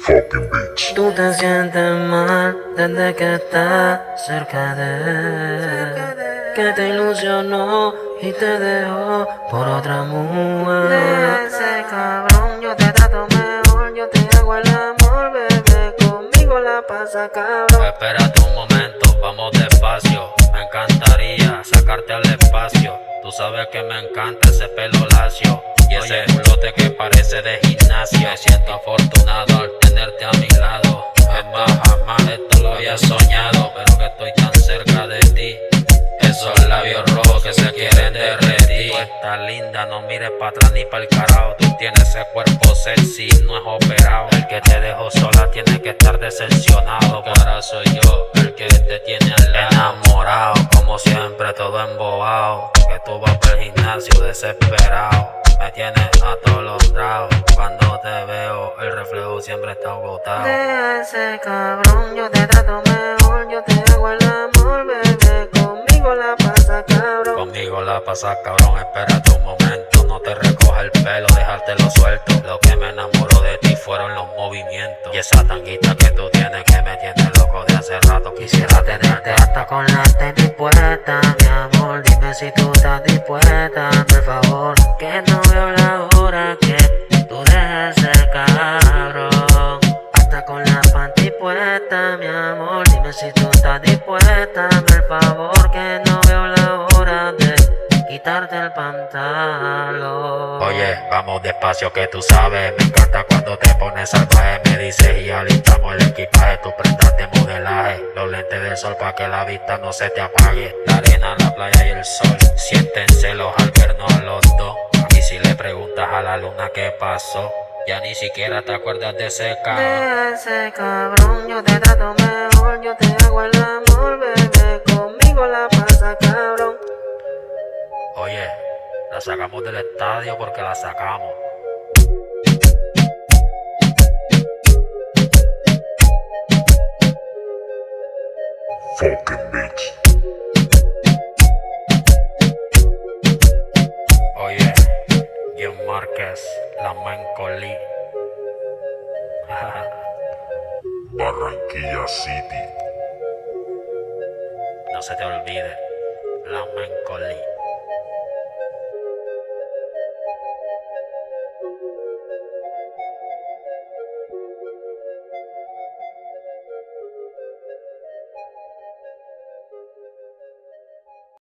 Fucking bitch. Tú te sientes mal desde que estás cerca de él, que te ilusionó y te dejó por otra mujer. De ese cabrón yo te trato mejor, yo te hago el amor, bebé, conmigo la pasa cabrón. Espérate un momento, vamos despacio. Me encantaría sacarte al espacio. Tú sabes que me encanta ese pelo lacio y ese culote que parece de gimnasio. Me siento afortunado al tenerte a mi lado. Jamás esto lo había soñado, pero que estoy tan cerca de ti. Esos labios rojos que se quieren derretir. Tú estás linda, no mires para atrás ni para el carajo. Tú tienes ese cuerpo sexy, no es operado. El que te dejó sola tiene que estar decepcionado, porque ahora soy yo el que te tiene al lado. Enamorado, como siempre, todo embobado. Que tú vas por el gimnasio desesperado. Me tienes atolondrado. Cuando te veo, el reflejo siempre está agotado. De ese cabrón yo te trato mejor, yo te hago el amor, bebé, conmigo la pasa cabrón. Conmigo la pasa cabrón, espérate un momento. No te recoja el pelo, dejártelo suelto. Lo que me enamoró de ti fueron los movimientos y esa tanguita que tú tienes que me tiene loco de hace rato. Quisiera tenerte hasta con las tenis puestas, mi amor. Dime si tú estás dispuesta, por favor, que no veo la hora que tú dejes ese cabrón. Hasta con la panty puesta, mi amor. Dime si tú estás dispuesta, por favor, que no veo la hora de quitarte el pantalón. Oye, vamos despacio que tú sabes. Me encanta cuando te pones salvaje. Me dices y alistamos el equipaje. Tú prendas de modelaje, los lentes del sol pa' que la vista no se te apague. La arena, la playa y el sol sienten celos al vernos a los dos. Y si le preguntas a la luna qué pasó, ya ni siquiera te acuerdas de ese cabrón. De ese cabrón yo te trato mejor, yo te hago el amor, bebé, conmigo la pasa cabrón. Oye, la sacamos del estadio porque la sacamos. Fucking bitch. Oye, John Márquez, la Mencolí. Barranquilla City. No se te olvide, la Mencolí.